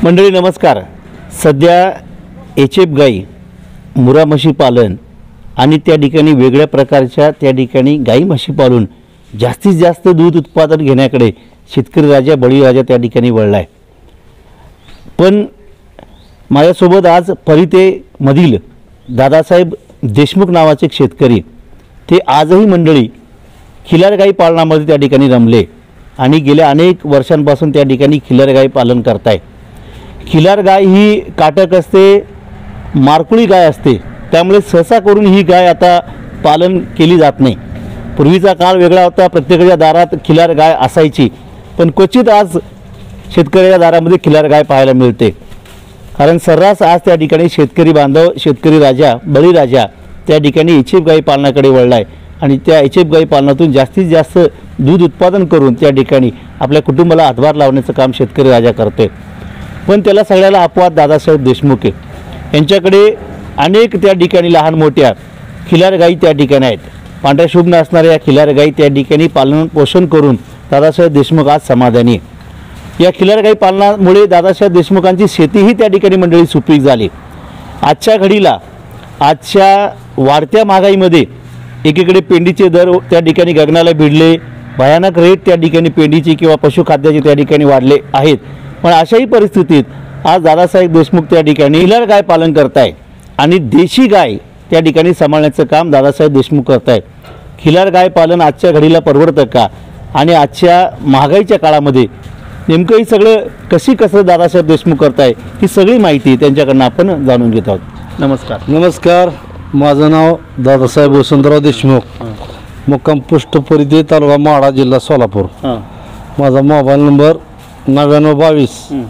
मंडळी नमस्कार. सध्या एचएफ गाई, मुरा म्हशी पालन आणि त्या ठिकाणी वेगळ्या प्रकारच्या त्या ठिकाणी गाई म्हशी पालून जास्तीत जास्त दूध उत्पादन घेण्याकडे शेतकरी राजा बळीराजा त्या ठिकाणी वळला आहे. पण माझ्यासोबत आज परितेमधील दादासाहेब देशमुख नावाचे शेतकरी, ते आजही मंडळी खिलार गाई पालनामध्ये त्या ठिकाणी रमले आणि गेल्या अनेक वर्षांपासून त्या ठिकाणी खिलार गाई पालन करताय. खिलार गाय ही काटक असते, मारकुळी गाय असते, त्यामुळे सहसा करून ही गाय आता पालन केली जात नाही. पूर्वीचा काळ वेगळा होता, प्रत्येकाच्या दारात खिलार गाय असायची, पण क्वचित आज शेतकऱ्याच्या दारामध्ये खिलार गाय पाहायला मिळते. कारण सर्रास आज त्या ठिकाणी शेतकरी बांधव, शेतकरी राजा बळीराजा त्या ठिकाणी एचएफ गाई पालनाकडे वळला आहे आणि त्या एचएफ गाई पालनातून जास्तीत जास्त दूध उत्पादन करून त्या ठिकाणी आपल्या कुटुंबाला हातभार लावण्याचं काम शेतकरी राजा करते. पण त्याला सगळ्याला अपवाद दादासाहेब देशमुख आहे. यांच्याकडे अनेक त्या ठिकाणी लहान मोठ्या खिलार गाई त्या ठिकाणी आहेत. पांढऱ्या शुभ्र असणाऱ्या या खिलार गाई त्या ठिकाणी पालन पोषण करून दादासाहेब देशमुख आज समाधानी आहे. या खिलार गाई पालनामुळे दादासाहेब देशमुखांची शेतीही त्या ठिकाणी मंडळी सुपीक झाली. आजच्या घडीला, आजच्या वाढत्या महागाईमध्ये एकीकडे पेंडीचे दर त्या ठिकाणी गगनाला भिडले, भयानक रेट त्या ठिकाणी पेंडीची किंवा पशुखाद्याचे त्या ठिकाणी वाढले आहेत. पण अशाही परिस्थितीत आज दादासाहेब देशमुख त्या ठिकाणी खिलार गाय पालन करताय आणि देशी गाय त्या ठिकाणी सांभाळण्याचं काम दादासाहेब देशमुख करतायत. खिलार गाय पालन आजच्या घडीला परवडतं का आणि आजच्या महागाईच्या काळामध्ये नेमकं ही सगळं कसं दादासाहेब देशमुख करताय, ही सगळी माहिती त्यांच्याकडनं आपण जाणून घेत आहोत. नमस्कार. नमस्कार, माझं नाव दादासाहेब वसंतराव देशमुख, मुक्काम पोस्ट परिधे, तालुका माढा, जिल्हा सोलापूर. माझा मोबाईल नंबर 9922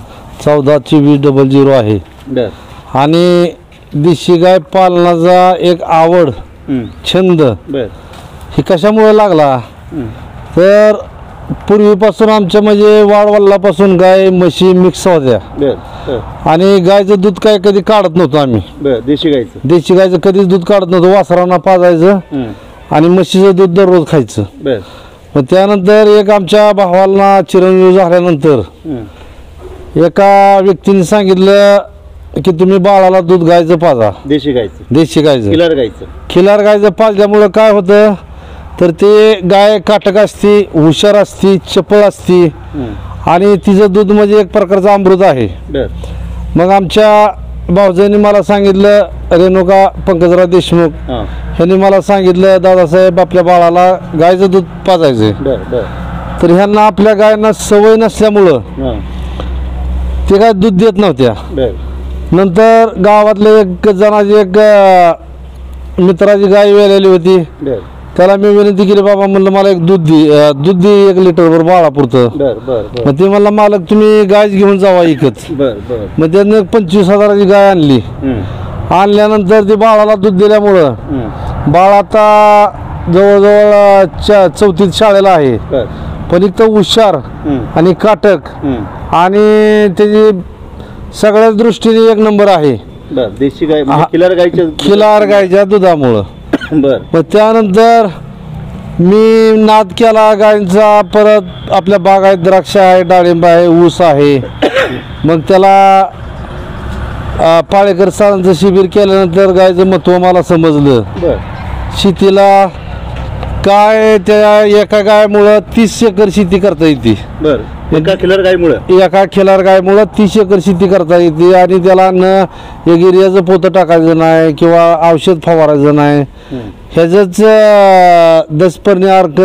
142400 आहे. आणि देशी गाय पालनाचा एक आवड, छंद हे कशामुळे लागला तर पूर्वीपासून आमच्या म्हणजे वाडवल्लापासून गाय म्हशी मिक्स होत्या आणि गायचं दूध काय कधी काढत नव्हतं आम्ही. देशी गायचं कधीच दूध काढत नव्हतं. वासरांना पाजायचं आणि म्हशीचं दूध दररोज खायचं. मग त्यानंतर एक आमच्या भावाला चिरंजीव झाल्यानंतर एका व्यक्तीने सांगितलं की तुम्ही बाळाला दूध गायचं पाजा, देशी गायचं खिलार गायचं पाजल्यामुळं काय होतं तर ते गाय काटक असती, हुशार असती, चपळ असती आणि तिचं दूध म्हणजे एक प्रकारचं अमृत आहे. मग आमच्या भाऊजांनी मला सांगितलं, रेणुका पंकजराव देशमुख ह्यांनी मला सांगितलं, दादासाहेब आपल्या बाळाला गायचं दूध पाजायचं. तर ह्यांना आपल्या गायांना सवय नसल्यामुळं ते काय दूध देत नव्हत्या. नंतर गावातले एक जणाची एक मित्राची गाय वेलेली होती, त्याला मी विनंती केली, बाबा म्हणलं मला एक दूध दे 1 लिटरभर बाळापुरतं. मग ते म्हणलं, मालक तुम्ही गाय घेऊन जावा इकत. मग त्यानं 25,000ची गाय आणली. आणल्यानंतर ते बाळाला दूध दिल्यामुळं बाळ आता जवळजवळ 4थीत शाळेला आहे, पण एक तर हुशार आणि काटक आणि त्याची सगळ्याच दृष्टीने 1 नंबर आहे. देशी गाय खिलार गायच्या दुधामुळं. मग त्यानंतर मी नाद केला गायींचा. परत आपल्या बागायत द्राक्ष आहे, डाळिंब आहे, ऊस आहे. मग त्याला पाळेकर सरांचं शिबिर केल्यानंतर गायचं महत्त्व मला समजलं. शेतीला काय त्या एका गायमुळं 30 एकर शेती करता येते. एका खिलार गायमुळं 30 एकर शेती करता येते आणि त्याला एक युरियाचं पोतं टाकायचं नाही किंवा औषध फवारायचं नाही. ह्याचंच 10 पर्णी अर्क,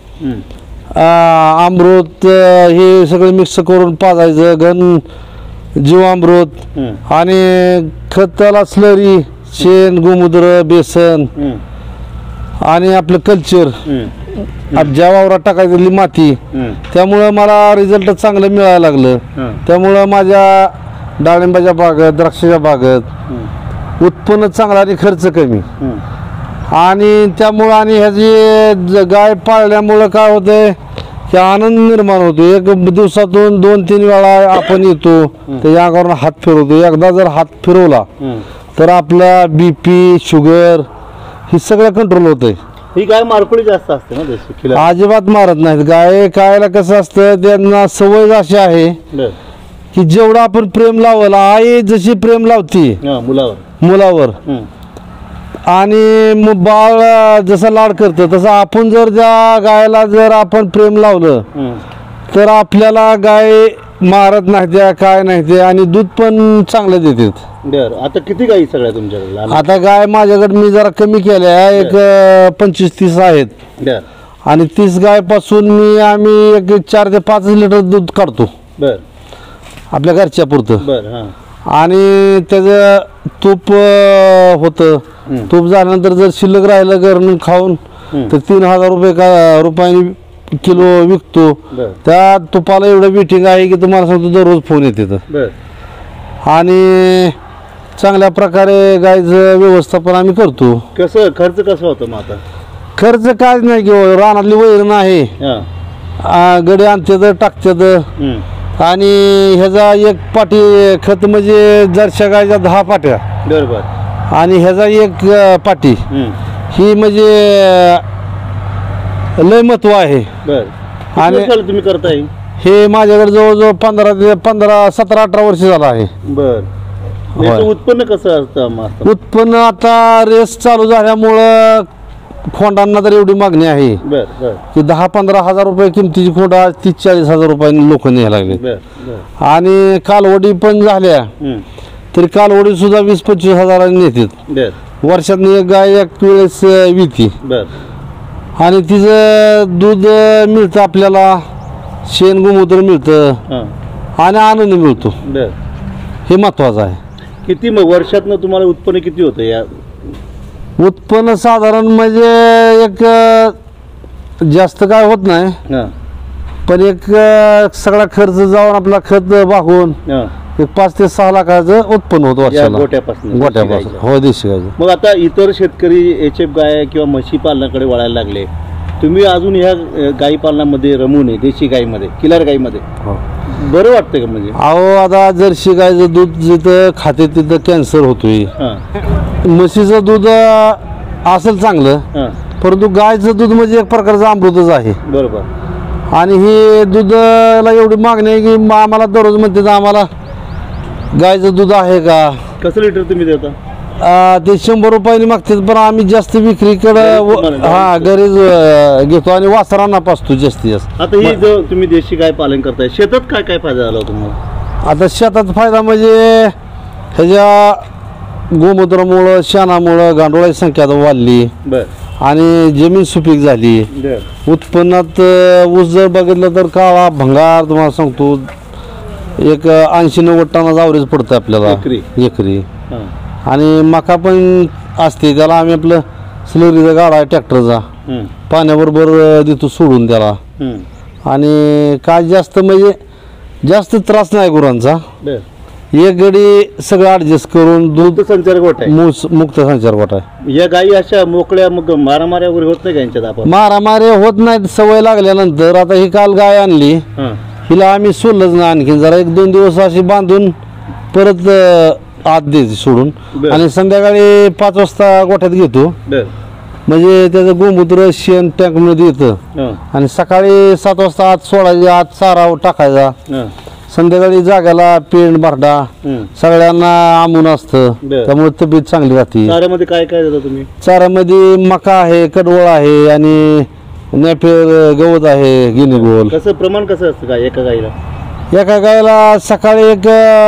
अमृत हे सगळं मिक्स करून पाजायचं. घन जीवामृत आणि खताला स्लरी, शेण, गोमूत्र, बेसन आणि आपलं कल्चर ज्या वावरात टाकायची माती. त्यामुळं मला रिझल्ट चांगलं मिळायला लागलं. त्यामुळं माझ्या डाळिंबाच्या बागेत, द्राक्षाच्या बागेत उत्पन्न चांगलं आणि खर्च कमी. आणि त्यामुळं आणि ह्याची गाय पाळल्यामुळं काय होतंय की आनंद निर्माण होतो. एक दिवसातून 2-3 वेळा आपण येतो, त्याच्या अंगावरून हात फिरवतो. एकदा जर हात फिरवला तर आपला BP, शुगर हे सगळं कंट्रोल होतंय. ही गाय मारकुळी जास्त असते ना देशी? अजिबात मारत नाहीत. गाय कायला कसं असतं, त्यांना सवय अशी आहे की जेवढं आपण प्रेम लावलं, आई जशी प्रेम लावती मुलावर आणि मग बाळ जसं लाड करतं तसं आपण जर त्या गायला जर आपण प्रेम लावलं तर आपल्याला गाय मारत नाही त्या, काय नाही ते, आणि दूध पण चांगलं देतात. आता किती गाई सगळ्या तुमच्याकडे? आता गाय माझ्याकडे मी जरा कमी केल्या, एक 25-30 आहेत आणि 30 गायपासून आम्ही एक 4 ते 5 लिटर दूध काढतो आपल्या घरच्या पुरतं. आणि त्याचं तूप होतं. तूप झाल्यानंतर जर शिल्लक राहिलं घरून खाऊन तर 3,000 रुपयाने किलो विकतो. त्या तुपाला एवढं वेटिंग आहे की तुम्हाला सांगतो दररोज फोन येते. आणि चांगल्या प्रकारे गायचं व्यवस्थापन आम्ही करतो. कसं खर्च कसा होतो मग आता? खर्च काय नाही घेऊ, रानातली वैरण आहे, गडे आणतात टाकतात आणि ह्याचा एक पाटी खत म्हणजे जरशा गायच्या 10 पाट्या आणि ह्याचा एक पाटी ही म्हणजे लय महत्व आहे. आणि तुम्ही करताय हे माझ्याकडे जवळजवळ 17-18 वर्ष झालं आहे. उत्पन्न कसं असतं? उत्पन्न आता रेस चालू झाल्यामुळं खोंडांना तर एवढी मागणी आहे की 10-15 हजार रुपये किमतीची खोंड आज 30-40 हजार रुपयांनी लोक न्यायला लागले. आणि कालवडी पण झाल्या तरी कालवडी सुद्धा 20-25 हजारांनी नेतात. वर्षातून एक गाय एक वेळेस विकती आणि तिचं दूध मिळतं आपल्याला, शेण गोमूत्र मिळतं आणि आनंद मिळतो. हे महत्वाचं आहे. किती मग वर्षातनं तुम्हाला उत्पन्न किती होतं? या उत्पन्न साधारण म्हणजे एक जास्त काय होत नाही, पण एक सगळा खर्च जाऊन आपला खत भागून एक 5 ते 6 लाखाचं उत्पन्न होतं वर्षाला गोट्यापासून. हो, देशी गायचं. मग आता इतर शेतकरी HF गाय किंवा म्हशी पालनाकडे वळायला लागले, तुम्ही अजून ह्या गाई पालनामध्ये रमू नये, देशी गाईमध्ये, किलर गाईमध्ये बरं वाटतं का? म्हणजे अहो आता जर्सी गायचं दूध जिथं खाते तिथं कॅन्सर होतोय. म्हशीचं दूध असेल चांगलं, परंतु गायचं दूध म्हणजे एक प्रकारचं अमृतच आहे. बरोबर. आणि हे दूधला एवढी मागणी आहे की आम्हाला दररोज म्हणते आम्हाला गायचं दूध आहे का? कसं लिटर तुम्ही देता? ते 100 रुपयांनी मागतात, पण आम्ही जास्त विक्रीकडे घरीच घेतो आणि वासरांना पाचतो जास्तीत जास्त. आता ही जो तुम्ही देशी गाय पालन करताय, शेतात काय काय फायदा झाला तुम्हाला? आता शेतात फायदा म्हणजे ह्याच्या गोमूत्रामुळं, शेणामुळं गांडोळाची संख्या वाढली आणि जमीन सुपीक झाली. उत्पन्नात ऊस जर बघितलं तर काळा भंगार तुम्हाला सांगतो एक 80-90 टनाचा ॲव्हरेज पडतं आपल्याला एकरी. आणि मका पण असते, त्याला आम्ही आपलं स्लरीचा गाडा आहे ट्रॅक्टरचा, पाण्याबरोबर देतो सोडून त्याला. आणि काय जास्त म्हणजे जास्त त्रास नाही गुरांचा. एक गडी सगळं ऍडजस्ट करून दूध संचार गोठा मुक्त संचार गोठा आहे. या गायी अशा मोकळ्या मग मारामाऱ्या वगैरे होत नाही का यांच्यात? मारामारी होत नाहीत सवय लागल्यानंतर. आता ही काल गाय आणली, हिला आम्ही सोडलंच नाही आणखी, जरा 1-2 दिवस अशी बांधून परत आत द्यायची सोडून आणि संध्याकाळी 5 वाजता गोठ्यात घेतो. म्हणजे त्याचं गोमूत्र शेण टँक मध्ये येतं आणि सकाळी 7 वाजता आत सोडायचे, आत चारा टाकायचा. संध्याकाळी जाग्याला पेंड भरडा सगळ्यांना आमून असतं, त्यामुळे तब्येत चांगली राहते. चाऱ्यामध्ये काय काय देता तुम्ही? चाऱ्यामध्ये मका आहे, कडवळ आहे आणि नेपेर गवत आहे, गिनीगोल. कसं प्रमाण कसं असतं काय एका गाईला? एका गायला सकाळी एक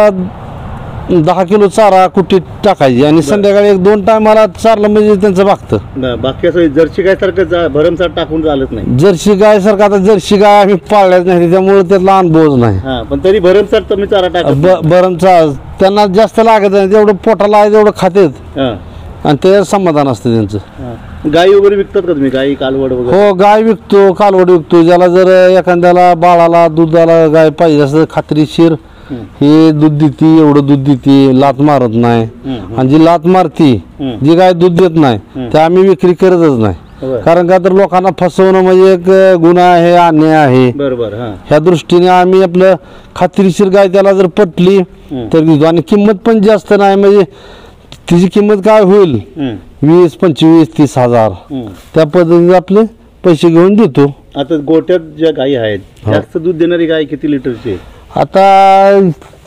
10 किलो चारा कुट्टीत टाकायची आणि संध्याकाळी 1-2 टायमाला चारलं म्हणजे त्यांचं भागतं. बाकी असं जर्सी गाय सारखं भरमसाठ टाकून चालत नाही. जर्सी गाय सारखं आता जर्सी गाय आम्ही पाळल्याच नाही, त्यामुळे त्यातला अनुभवच नाही. पण तरी भरमसाठ तुम्ही चारा टाका. भरमचा त्यांना जास्त लागत नाही, तेवढं पोटाला आहे तेवढं खातेत आणि ते समाधान असतं त्यांचं. गाई वगैरे विकतात का तुम्ही? गाई कालवड वगैरे? हो, गाय विकतो, कालवड विकतो. ज्याला जर एखाद्याला बाळाला दुधाला गाय पाहिजे असं खात्रीशीर हे दूध देते, एवढं दूध देते, लात मारत नाही. आणि जी लात मारती, जी गाय दूध देत नाही, ते आम्ही विक्री करतच नाही. कारण का तर लोकांना फसवणं म्हणजे एक गुन्हा आहे, अन्याय आहे. बरोबर. ह्या दृष्टीने आम्ही आपलं खात्रीशीर गाय त्याला जर पटली तर देतो. आणि किंमत पण जास्त नाही, म्हणजे तिची किंमत काय होईल 20, 25, 30 हजार त्या पद्धतीने आपले पैसे घेऊन देतो. आता गोट्यात ज्या गायी आहेत जास्त दूध देणारी गाय किती लिटरची? आता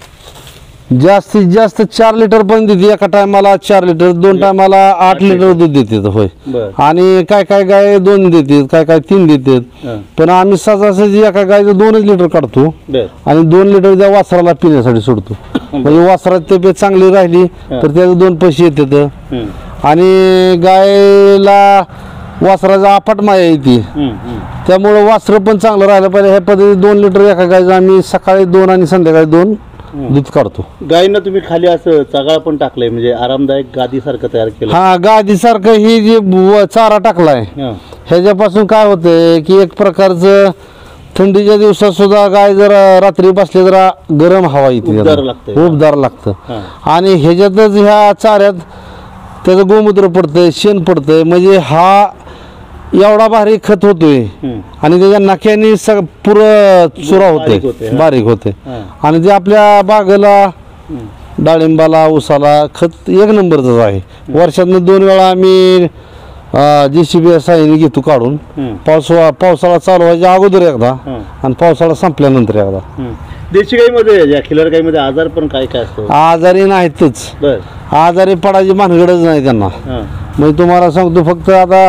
जास्तीत जास्त 4 लिटर पण देते एका टायमाला, 4 लिटर, 2 टायमाला 8 लिटर दूध देतात होय. बर आणि काय काय गाय 2 देतात, काय काय 3 देतात. हा. पण आम्ही सहजासहजी एका गायचं 2च लिटर काढतो बर आणि 2 लिटर त्या वासराला पिण्यासाठी सोडतो. म्हणजे वासरात तब्येत चांगली राहिली तर त्याचे 2 पैसे येतात. हम्म. आणि गायला वासराचा अफाट माया येते, त्यामुळं वासरं पण चांगलं राहिलं पाहिजे. ह्या पद्धतीने 2 लिटर एका गायचं आम्ही सकाळी 2 आणि संध्याकाळी 2 दूध काढतो. गायींना तुम्ही खाली असं चगाळ पण टाकलंय, म्हणजे आरामदायक गादी सारखं तयार केलं. हा, गादीसारखं ही जी चारा टाकलाय हा. ह्याच्यापासून काय होतंय की एक प्रकारचं थंडीच्या दिवसात सुद्धा गाय जर रात्री बसली जरा गरम हवा येते, उबदार लागतंय. उबदार लागतं. हा. आणि ह्याच्यातच ह्या चाऱ्यात त्याचं गोमूत्र पडतंय, शेण पडतंय, म्हणजे हा एवढा भारी खत होतोय. हम्म. आणि त्याच्या नाक्याने पुरं चुरा बारीक होते, होते, हा. बारीक होते. हा. आणि ते आपल्या बागेला, डाळिंबाला, ऊसाला खत 1 नंबरच आहे. वर्षातनं 2 वेळा आम्ही JCB साह्याने घेतो काढून. हम्म. पावसाळा चालू व्हायच्या अगोदर एकदा हा. आणि पावसाळा संपल्यानंतर एकदा. हम्म. देशी गाईमध्ये या खिलार गाईमध्ये आजार पण काय काय असतो? आजारी नाहीतच, बर आजारी पडायची भानगडच नाही त्यांना. हा. म्हणजे तुम्हाला सांगतो, फक्त आता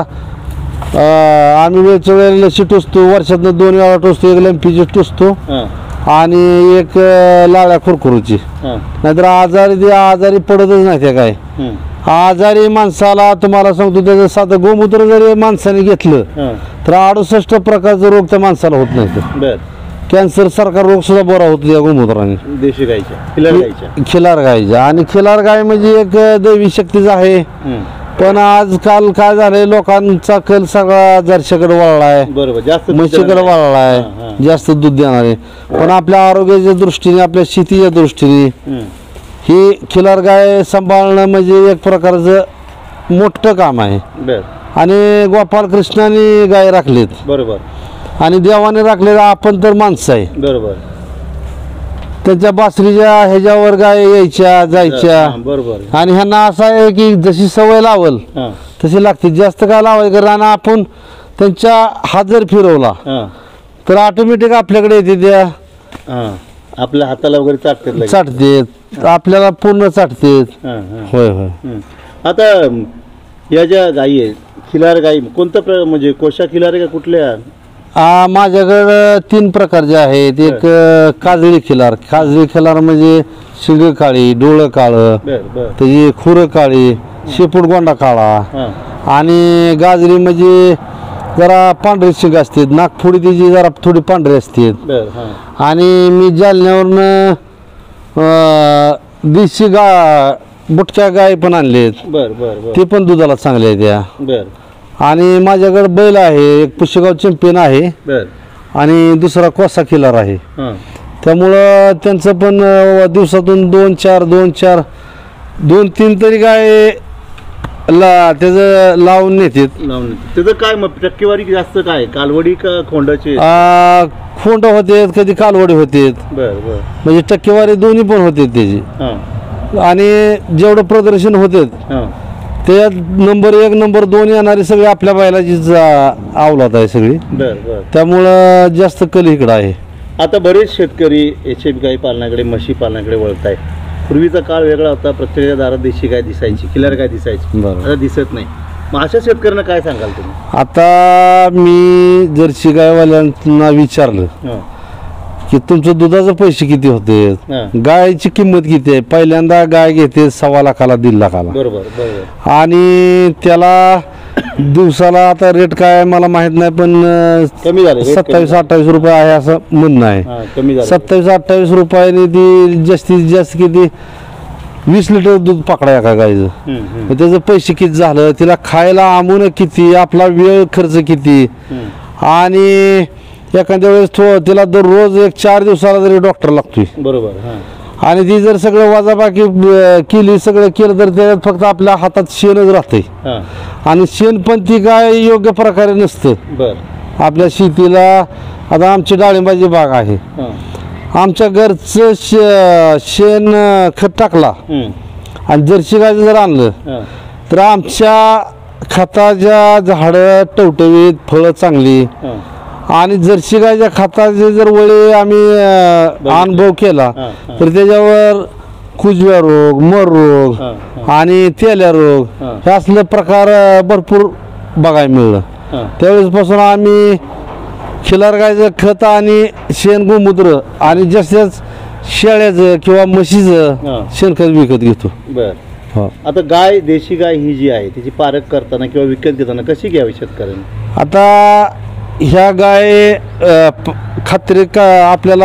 आम्ही वेळच्या वेळेला लशी टोचतो, वर्षातनं 2 वेळा टोचतो. एक लंपीची टोचतो हा. आणि एक लाळ्या खुरखुरूची. हा. नाहीतर आजारी पडतच नाही त्या काय. हम्म. आजारी माणसाला तुम्हाला सांगतो, त्याचं साधं गोमूत्र जरी माणसाने घेतलं हा. तर 68 प्रकारचा रोग त्या माणसाला होत नाही. बर कॅन्सर सारखा रोग सुद्धा बरा होतो या गोमूत्राने, देशी गाईच्या खिलार गाईच्या. खिलार गायच्या. आणि खिलार गाय म्हणजे एक दैवी शक्तीच आहे. हम्म. पण आजकाल काय झालंय, लोकांचा कल सगळा जर्शाकडे वळलाय, बरोबर, जास्त दूध म्हशीकडे देणार आहे. वळलाय, हा, हा. जास्त दूध देणारे. पण आपल्या आरोग्याच्या दृष्टीने, आपल्या शेतीच्या दृष्टीने हम्म. ही खिलार गाय सांभाळणं म्हणजे एक प्रकारचं मोठं काम आहे. बर आणि गोपाल कृष्णाने गाय राखलीत बरोबर आणि देवाने राखलेलं आपण तर माणसं आहे. बरोबर. त्यांच्या बासरीच्या ह्याच्यावर गाय यायच्या जायच्या. हा, बरोबर. आणि ह्यांना असं आहे की जशी सवय लावल हा. तशी लागते, जास्त काय लावायचं. कारण आपण त्यांच्या हात जर फिरवला हा. तर ऑटोमॅटिक आपल्याकडे येते, त्या हा. आपल्या हाताला वगैरे चाटतात लगेच. चाटतेत, आपल्याला पूर्ण चाटतेत. हा, हा. होय होय. हम्म. आता या ज्या गायी आहेत, खिलार गायी कोणतं म्हणजे कोशा खिलार आहे का कुठल्या? माझ्याकडं 3 प्रकारचे आहेत. एक काजळी खिलार. काजळी खिलार म्हणजे शिंग काळी, डोळं काळं, बर बर. त्याची खुरं काळी, शेपूट गोंडा काळा. हा. आणि गाजरी म्हणजे जरा पांढरी शिंग असते, नागफुडी तिची जरा थोडी पांढरी असते. बर. हा. आणि मी जालन्यावरनं देशी बुटक्या गाय पण आणलेत, बर बर बर. ते पण दुधाला चांगले आहेत त्या. बर आणि माझ्याकडे बैल आहे, एक पुष्यगाव चॅम्पियन आहे बर. आणि दुसरा कोसा खिलार आहे. हा. त्यामुळं त्यांचं पण दिवसातून 2-4 2-3 तरी गाय त्याचं लावून नेतात. लावून त्याचं काय मग टक्केवारी जास्त काय, कालवडी का खोंडाची? खोंड होते, कधी कालवडी होते, बर बर. म्हणजे टक्केवारी दोन्ही पण होते त्याची. हा. आणि जेवढं प्रदर्शन होते हा. त्यात नंबर 1 नंबर 2 येणारी सगळी आपल्या बैलाचीच आवलात आहे सगळी. बर बर. त्यामुळं जास्त कल इकडं आहे. आता बरेच शेतकरी HF गाई पालनाकडे, म्हशी पालनाकडे वळत आहेत. पूर्वीचा काळ वेगळा होता, प्रत्येक दारात देशी गाय दिसायची, खिलार गाय दिसायची. बरोबर. आता दिसत नाही. मग अशा शेतकऱ्यांना काय सांगाल तुम्ही? आता मी जर्सी गायवाल्यांना विचारलं हा. की तुमचं दुधाचे पैसे किती होते, हा. गायची किंमत किती आहे. पहिल्यांदा गाय घेते 1.25 लाखाला 1.5 लाखाला. बरोबर बरोबर. आणि त्याला दिवसाला आता रेट काय मला माहित नाही, पण कमी झाले, rate कमी 27-28 रुपये आहे असं म्हणणं आहे. हा, कमी झालं. 27-28 रुपयाने ती जास्तीत जास्त किती 20 लिटर दूध पकडा एका गायचं. हम्म, हम्म, मग त्याचं पैसे किती झालं, तिला खायला आमून किती, आपला वेळ खर्च किती. हम्म. आणि एखाद्या वेळेस तिला दररोज 4 दिवसाला जरी डॉक्टर लागतोय. बरोबर. हा. आणि ती जर सगळं वाजाबाकी केली, सगळं केलं तर त्याच्यात फक्त आपल्या हातात शेणच राहते. हा. आणि शेण पण ती काय योग्य प्रकारे नसतं बर. आपल्या शेतीला. आता आमची डाळिंबाची बाग आहे, हा. आमच्या घरचं शेण खत टाकला हम्म. आणि जर्सी गायचं जर आणलं हा. तर आमच्या खताच्या झाडं टवटवीत, फळं चांगली. हा. आणि जर्सी गायच्या खताचे जर वळे आम्ही अनुभव केला हा, हा. तर त्याच्यावर कुजव्या रोग, मर रोग हां, आणि तेल्या रोग हां. हे असले प्रकार भरपूर बघायला मिळलं. हां. त्यावेळेसपासून आम्ही खिलार गायचं खत आणि शेण गोमूत्र आणि जास्तीत शेळ्याचं किंवा म्हशीचं हां. शेणखत विकत घेतो. बर हो. आता गाय, देशी गाय ही जी आहे तिची पारख करताना किंवा विकत घेताना कशी घ्यावी शेतकऱ्यांनी? आता ह्या गाय खात्री का आपल्याला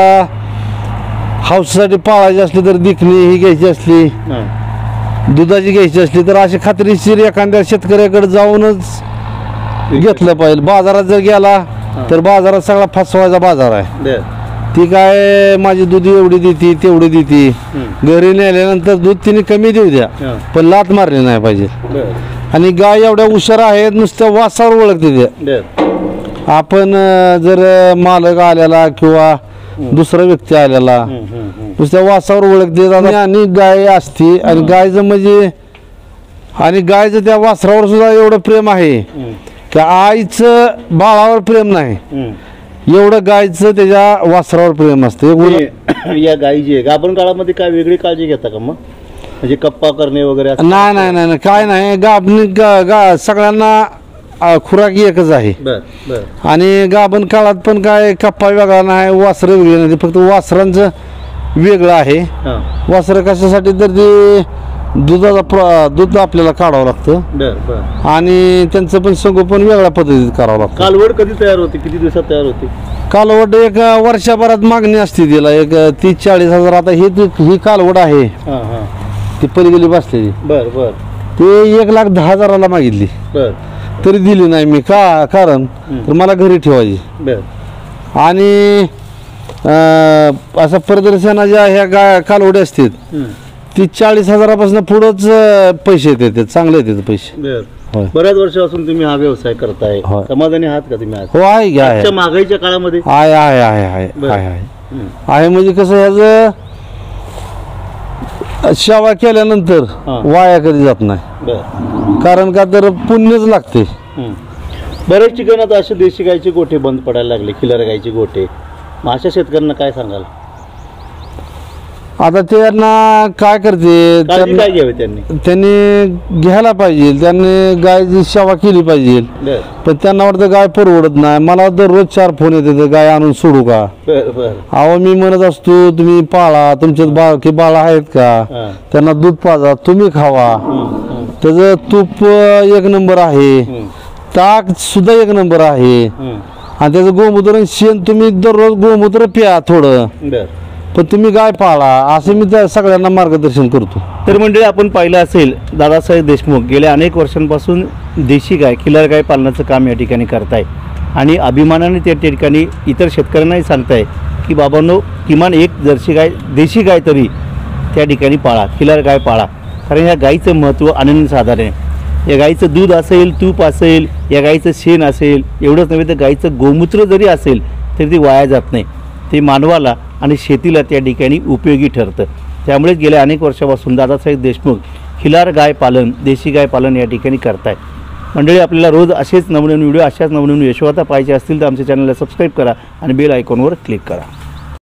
हाऊससाठी पाळायची असली तर दिखणी ही घ्यायची असली, हां. दुधाची घ्यायची असली तर अशी खात्रीशीर एखाद्या शेतकऱ्याकडे जाऊनच घेतलं पाहिजे. बाजारात जर गेला तर बाजारात सगळा फसवायचा बाजार आहे. बर ती काय माझी दूध एवढी देते तेवढी देते, हं. घरी नेल्यानंतर दूध तिने कमी देऊ द्या हां. पण लात मारली नाही पाहिजे. बर आणि गाय एवढ्या हुशार आहेत नुसत्या वासावर ओळखते त्या. बर आपण जर मालक आलेला किंवा दुसरा व्यक्ती आलेला हं, हं, हं. नुसत्या वासावर ओळखते. आणि गाय असते आणि गायचं म्हणजे आणि गायचं त्या वासरावर सुद्धा एवढं प्रेम आहे हं. की आईचं बाळावर प्रेम नाही हं. एवढं गायचं त्याच्या वासरावर प्रेम असतं. ते या गायी जी आहे गाभण काळामध्ये काय वेगळी काळजी घेता का मग? म्हणजे कप्पा करणे वगैरे असं? नाही नाही नाही नाही, काय नाही. गाभणी सगळ्यांना खुराक एकच आहे. बर बर आणि गाभण काळात पण काय कप्पा वेगळा नाही, वासरं वेगळी नाही, फक्त वासरांचं वेगळं आहे. हां. वासरं कशासाठी तर ते दूध आपल्याला काढावं लागतं बर बर आणि त्यांचं पण संगोपन वेगळ्या पद्धतीत करावं लागतं. कालवड कधी तयार होते? किती दिवसात तयार होते? कालवड एक वर्षभरात मागणी असते तिला, एक 30-40 हजार. आता ही कालवड आहे हां हां. ती पलीकडे बसलेली, बर बर ते 1,10,000 मागितली बर तरी दिली नाही मी. कारण तर मला घरी ठेवायची. बर आणि असं प्रदर्शनाच्या ह्या कालवडी असतात हं. ती 40,000पासून पुढंच पैसे येतात, चांगले येतात पैसे. बर होय. बऱ्याच वर्षापासून तुम्ही हा व्यवसाय करताय, होय. समाधानी आहात का तुम्ही आज? हो आहे की आहे आजच्या महागाईच्या काळामध्ये? आहे आहे आहे आहे बरं. आहे आहे हं. आहे म्हणजे कसं ह्याचं सेवा केल्यानंतर हां. वाया कधी जात नाही. बर कारण का तर पुण्यच लागते. हं. बऱ्याच ठिकाणी आता असे देशी गायचे गोठे बंद पडायला लागले, खिलार गायचे गोठे. मग अशा शेतकऱ्यांना काय सांगाल? आता त्यांना काय करते काळजी काय घ्यावी त्यांनी? त्यांनी घ्यायला पाहिजे, त्यांनी गायची सेवा केली पाहिजे. बर पण त्यांना वाटतं गाय परवडत नाही. मला दररोज 4 फोन येते गाय आणून सोडू का. बर बर अहो मी म्हणत असतो तुम्ही पाळा, तुमच्यात बाळ आहेत का, हां. त्यांना दूध पाजा, तुम्ही खावा. हं, हं, त्याचं तूप 1 नंबर आहे, हं, ताक सुद्धा 1 नंबर आहे. हं. आणि त्याचं गोमूत्र आणि शेण तुम्ही दररोज गोमूत्र प्या थोडं, बर पण तुम्ही गाय पाळा असं मी त्या सगळ्यांना मार्गदर्शन करतो. तर मंडळी, आपण पाहिलं असेल दादासाहेब देशमुख गेल्या अनेक वर्षांपासून देशी गाय, खिलार गाय पालनाचं काम या ठिकाणी करताय आणि अभिमानाने त्या ठिकाणी इतर शेतकऱ्यांनाही सांगताय की बाबांनो, किमान एक जर्सी गाय, देशी गाय तरी त्या ठिकाणी पाळा, खिलार गाय पाळा. कारण ह्या गाईचं महत्त्व अनन्यसाधारण आहे. या गाईचं दूध असेल, तूप असेल, या गाईचं शेण असेल, एवढंच नव्हे तर गाईचं गोमूत्र जरी असेल तरी ती वाया जात नाही. ते मानवाला आणि शेतीला त्या ठिकाणी उपयोगी ठरतं. त्यामुळेच गेल्या अनेक वर्षापासून दादासाहेब देशमुख खिलार गाय पालन, देशी गाय पालन या ठिकाणी करताय. मंडळी, आपल्याला रोज असेच नवनवीन व्हिडिओ, अशाच नवनवीन यशोगाथा पाहिजे असतील तर आमच्या चॅनलला सबस्क्राईब करा आणि बेल आयकॉनवर क्लिक करा.